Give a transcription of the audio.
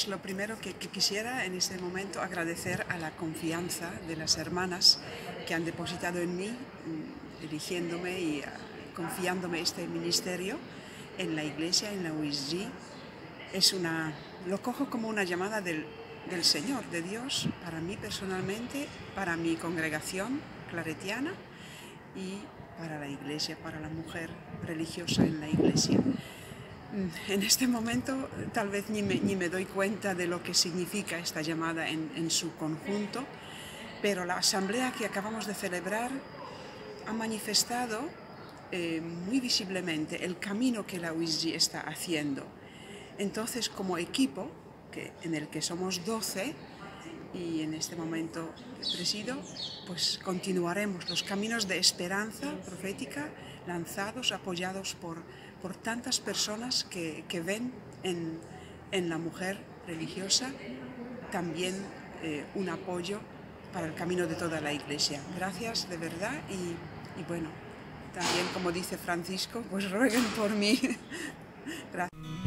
pues lo primero que quisiera en este momento agradecer a la confianza de las hermanas que han depositado en mí, eligiéndome y confiándome este ministerio en la iglesia, en la UISG. Lo cojo como una llamada del Señor, de Dios, para mí personalmente, para mi congregación claretiana y para la iglesia, para la mujer religiosa en la iglesia. En este momento tal vez ni me doy cuenta de lo que significa esta llamada en su conjunto, pero la asamblea que acabamos de celebrar ha manifestado muy visiblemente el camino que la UISG está haciendo. Entonces, como equipo, en el que somos 12, y en este momento presido, pues continuaremos los caminos de esperanza profética lanzados, apoyados por tantas personas que ven en la mujer religiosa también un apoyo para el camino de toda la iglesia. Gracias de verdad y bueno, también como dice Francisco, pues rueguen por mí. Gracias.